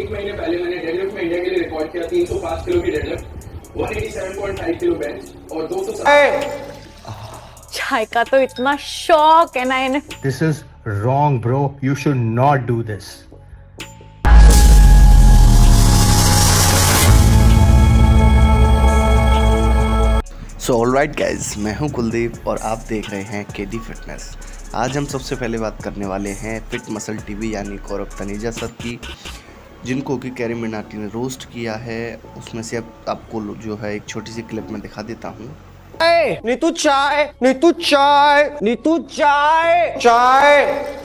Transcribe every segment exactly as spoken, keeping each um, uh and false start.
एक महीने पहले मैंने डेडलिफ्ट में इंडिया के लिए रिकॉर्ड किया तीन सौ पाँच किलो की डेडलिफ्ट, एक सौ सत्तासी पॉइंट पाँच किलो बेंच और दो सौ चाय का तो इतना शौक है ना इन्हें। This is wrong, bro. You should not do this. So alright guys, मैं हूं कुलदीप और आप देख रहे हैं केडी फिटनेस। आज हम सबसे पहले बात करने वाले हैं फिट मसल टीवी यानी गौरव तनेजा सर की, जिनको कि कैरी मिनाटी ने रोस्ट किया है। उसमें से अब आपको जो है एक छोटी सी क्लिप में दिखा देता हूँ। नीतू चाय, नीतू चाय, नीतू चाय, चाय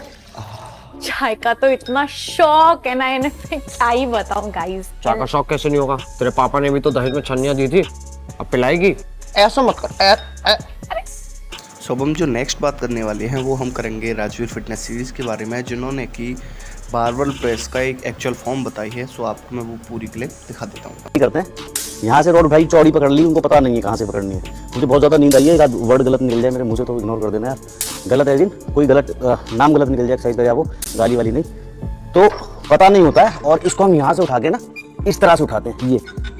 चाय का तो इतना शौक है ना इन्हें, क्या ही बताऊं गाइस। चाय का शौक कैसे नहीं होगा? तेरे पापा ने भी तो दहेज में छन्नियां दी थी, अब पिलाएगी? ऐसा मत कर। ए, ए। सो अब हम जो नेक्स्ट बात करने वाले हैं वो हम करेंगे राजवीर फिटनेस सीरीज़ के बारे में, जिन्होंने कि बारबल प्रेस का एक एक्चुअल फॉर्म बताई है। सो आपको मैं वो पूरी क्लिप दिखा देता हूँ। करते हैं यहाँ से रोड भाई चौड़ी पकड़ ली, उनको पता नहीं है कहाँ से पकड़नी है। मुझे बहुत ज़्यादा नींद आई है, एक आध वर्ड गलत निकल जाए मेरे मुँह से तो इग्नोर कर देना यार। गलत है जिन कोई गलत आ, नाम गलत निकल जाए एक्सरसाइज का, या वो गाली वाली नहीं तो पता नहीं होता है। और इसको हम यहाँ से उठा के ना इस तरह से उठाते हैं। ये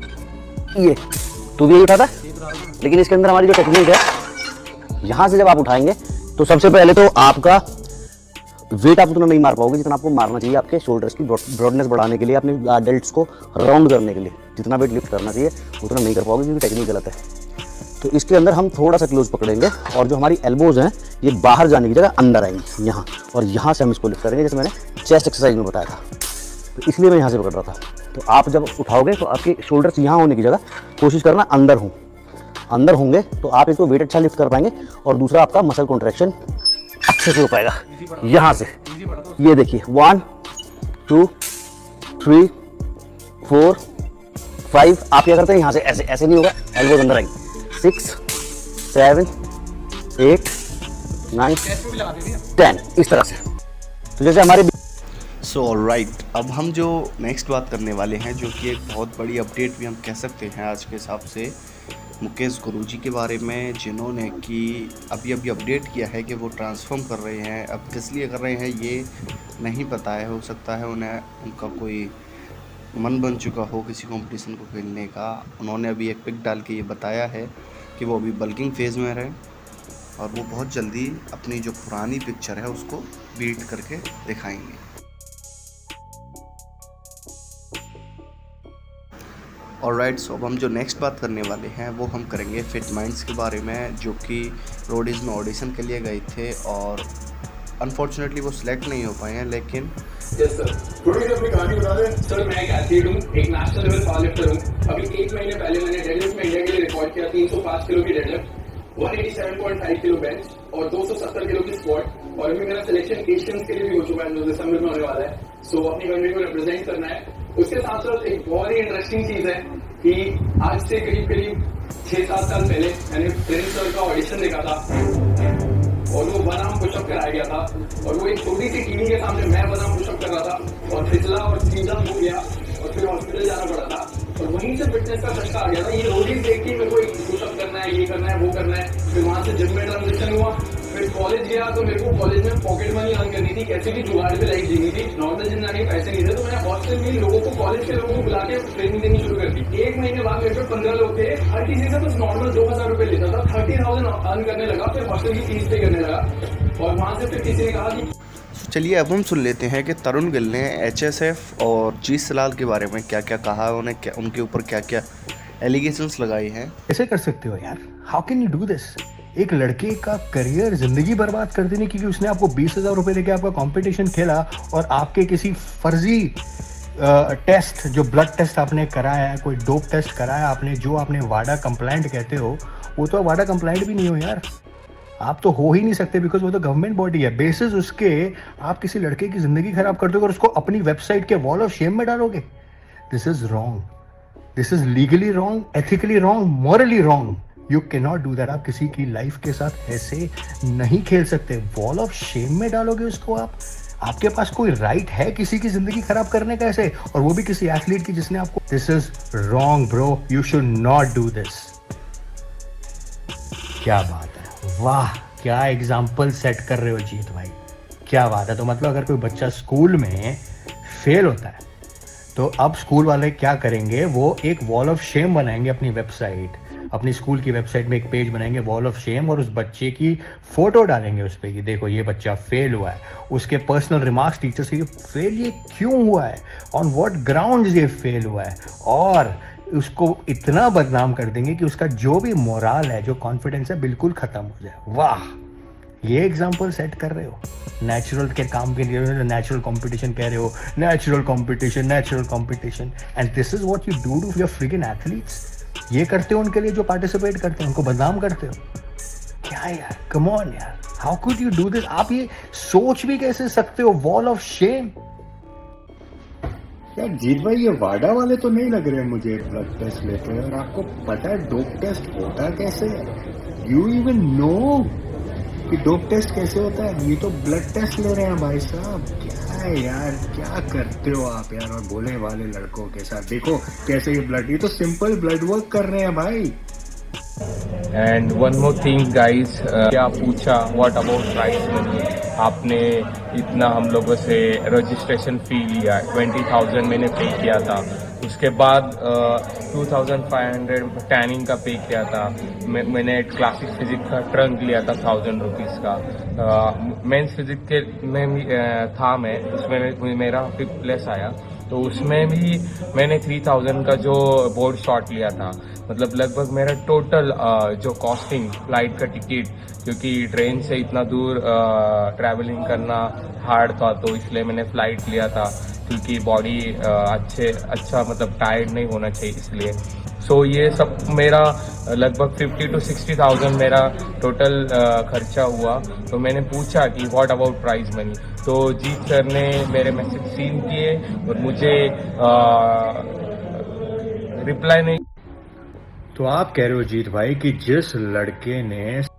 ये तू भी यही उठाता है, लेकिन इसके अंदर हमारी जो टेक्निक है, यहाँ से जब आप उठाएंगे तो सबसे पहले तो आपका वेट आप उतना नहीं मार पाओगे जितना आपको मारना चाहिए आपके शोल्डर्स की ब्रॉडनेस बढ़ाने के लिए, अपने डेल्ट्स को राउंड करने के लिए। जितना वेट लिफ्ट करना चाहिए उतना नहीं कर पाओगे क्योंकि टेक्निक गलत है। तो इसके अंदर हम थोड़ा सा क्लोज पकड़ेंगे और जो हमारी एल्बोज हैं ये बाहर जाने की जगह अंदर आएंगी यहाँ, और यहाँ से हम इसको लिफ्ट करेंगे जैसे मैंने चेस्ट एक्सरसाइज में बताया था। तो इसलिए मैं यहाँ से पकड़ रहा था। तो आप जब उठाओगे तो आपके शोल्डर्स यहाँ होने की जगह कोशिश करना अंदर हों। अंदर होंगे तो आप एक तो वेट अच्छा लिफ्ट कर पाएंगे और दूसरा आपका मसल कॉन्ट्रैक्शन अच्छे से हो पाएगा। यहाँ से ये देखिए, one two three four five. आप क्या करते हैं यहाँ से ऐसे ऐसे नहीं होगा, एल्बोज अंदर आएंगे। Six seven eight nine ten, इस तरह से। तो जैसे हमारे सो ऑलराइट, अब हम जो नेक्स्ट बात करने वाले हैं, जो कि एक बहुत बड़ी अपडेट भी हम कह सकते हैं आज के हिसाब से, मुकेश गुरुजी के बारे में, जिन्होंने कि अभी अभी अपडेट किया है कि वो ट्रांसफॉर्म कर रहे हैं। अब किस लिए कर रहे हैं ये नहीं पता है, हो सकता है उन्हें उनका कोई मन बन चुका हो किसी कंपटीशन को खेलने का। उन्होंने अभी एक पिक डाल के ये बताया है कि वो अभी बल्किंग फेज़ में रहे और वो बहुत जल्दी अपनी जो पुरानी पिक्चर है उसको बीट करके दिखाएंगे। ऑलराइट, सो अब हम जो नेक्स्ट बात करने वाले हैं वो हम करेंगे फिट माइंड्स के बारे में, जो कि रोडीज़ में ऑडिशन के लिए गए थे और अनफॉर्चुनेटली वो सिलेक्ट नहीं हो पाए हैं। लेकिन यस सर, थोड़ी सी अपनी कहानी बता दें। सर मैं एक एथलीट हूँ, एक नेशनल लेवल पावर लिफ्टर हूँ। अभी एक महीने पहले मैंने डेडलिफ्ट में इंडिया के लिए रिकॉर्ड किया तीन सौ पाँच किलो की डेडलिफ्ट, एक सौ सत्तासी पॉइंट पाँच किलो बेंच और दो सौ सत्तर किलो की स्क्वाट। और अभी मेरा सिलेक्शन एशियंस के लिए भी हो चुका है, जो दिसंबर में होने वाला है। सो अपनी कंट्री को रिप्रेजेंट करना है। उसके साथ साथ एक बहुत ही इंटरेस्टिंग चीज है कि आज से करीब करीब छह सात साल पहले मैंने प्रिंस सर का ऑडिशन देखा था और वो वन आर्म पुशअप कराया गया था, और वो एक छोटी सी टीवी के सामने मैं वन आर्म पुशअप कर रहा था और फिसला और सीधा हो गया और फिर हॉस्पिटल जाना पड़ा था। और वहीं से फिटनेस का झटका आ गया था। ये रोडीज देख के मेरे को पुशअप करना है, ये करना है, वो करना है। फिर वहां से जिम में ट्रांजिशन हुआ, फिर कॉलेज गया तो मेरे को कॉलेज में पॉकेट मनी अर्न करनी थी, कैसे भी जुगाड़ पे लाइफ जीनी थी। नॉर्मल जिम जाने के पैसे नहीं थे, तो मैंने हॉस्टल में लोगों को, कॉलेज के लोगों को बुला के ट्रेनिंग देनी शुरू कर दी। एक महीने बाद मेरे पे पंद्रह लोग थे, हर किसी से बस नॉर्मल दो हजार रुपए लेता था। थर्टी थाउजेंड अर्न करने लगा, फिर हॉस्टल की फीस पे करने लगा। और वहां से फिर किसी ने कहा कि चलिए अब हम सुन लेते हैं कि तरुण गिल ने एच एस एफ और जीत सलाल के बारे में क्या क्या कहा है, उन्हें क्या, उनके ऊपर क्या क्या एलिगेशंस लगाई हैं। कैसे कर सकते हो यार? How can you do this? एक लड़के का करियर, जिंदगी बर्बाद कर देने क्योंकि उसने आपको बीस हजार रुपए देके आपका कंपटीशन खेला और आपके किसी फर्जी टेस्ट, जो ब्लड टेस्ट आपने कराया है, कोई डोप टेस्ट कराया आपने, जो आपने वाडा कंप्लाइंट कहते हो, वो तो वाडा कंप्लाइंट भी नहीं हो यार। आप तो हो ही नहीं सकते, बिकॉज वो तो गवर्नमेंट बॉडी है। बेसिस उसके आप किसी लड़के की जिंदगी खराब कर दोगे और उसको अपनी वेबसाइट के वॉल ऑफ शेम में डालोगे। This is wrong, this is legally wrong, ethically wrong, morally wrong. You can not do that. आप किसी की लाइफ के साथ ऐसे नहीं खेल सकते। वॉल ऑफ शेम में डालोगे उसको आप? आपके पास कोई राइट है किसी की जिंदगी खराब करने का ऐसे, और वो भी किसी एथलीट की जिसने आपको? This is wrong bro, you should not do this. क्या बात है, वाह क्या एग्जाम्पल सेट कर रहे हो जीत भाई, क्या बात है। तो मतलब अगर कोई बच्चा स्कूल में फेल होता है तो अब स्कूल वाले क्या करेंगे, वो एक वॉल ऑफ शेम बनाएंगे अपनी वेबसाइट, अपनी स्कूल की वेबसाइट में एक पेज बनाएंगे वॉल ऑफ शेम, और उस बच्चे की फोटो डालेंगे उस पर कि देखो ये बच्चा फेल हुआ है, उसके पर्सनल रिमार्क्स टीचर से, फेल ये क्यों हुआ है, ऑन व्हाट ग्राउंड्स ये फेल हुआ है, और उसको इतना बदनाम कर देंगे कि उसका जो भी मोराल है, जो कॉन्फिडेंस है, बिल्कुल खत्म हो जाए। वाह, ये एग्जाम्पल सेट कर रहे हो नेचुरल के काम के लिए, नेचुरल कंपटीशन कह रहे हो, natural competition, natural competition, and this is what you do to your fricking athletes. ये करते हो उनके लिए जो पार्टिसिपेट करते हैं, उनको बदनाम करते हो क्या यार, कम ऑन यार, how could you do this. आप ये सोच भी कैसे सकते हो, वॉल ऑफ शेम। यार जीत भाई, ये वाडा वाले तो नहीं लग रहे मुझे ब्लड टेस्ट लेते हैं, और आपको पता है डोप टेस्ट होता कैसे है? यू इवन नो कि डोप टेस्ट कैसे होता है? ये तो ब्लड टेस्ट ले रहे हैं भाई साहब। क्या है यार, क्या करते हो आप यार, और भोले वाले लड़कों के साथ देखो कैसे ये ब्लड, ये तो सिंपल ब्लड वर्क कर रहे हैं भाई। And one more thing guys, क्या पूछा व्हाट अबाउट प्राइस मनी, आपने इतना हम लोगों से रजिस्ट्रेशन फी लिया, ट्वेंटी थाउजेंड मैंने पे किया था, उसके बाद two thousand five hundred tanning का पे किया था, मैं, मैंने क्लासिक फिजिक्स का ट्रंक लिया था थाउजेंड रुपीज़ का, मेंस फिजिक्स के में भी uh, था मैं, उसमें मेरा फिफ्थ प्लेस आया, तो उसमें भी मैंने थ्री थाउजेंड का जो बोर्ड शॉट लिया था, मतलब लगभग मेरा टोटल uh, जो कॉस्टिंग फ्लाइट का टिकट, क्योंकि ट्रेन से इतना दूर ट्रैवलिंग करना हार्ड था, तो इसलिए मैंने फ्लाइट लिया था, क्योंकि बॉडी अच्छे अच्छा मतलब टायर्ड नहीं होना चाहिए इसलिए। सो so, ये सब मेरा लगभग फिफ्टी टू सिक्सटी थाउजेंड मेरा टोटल खर्चा हुआ। तो मैंने पूछा कि व्हाट अबाउट प्राइज मनी, तो जीत सर ने मेरे मैसेज सीन किए और मुझे रिप्लाई नहीं। तो आप कह रहे हो जीत भाई कि जिस लड़के ने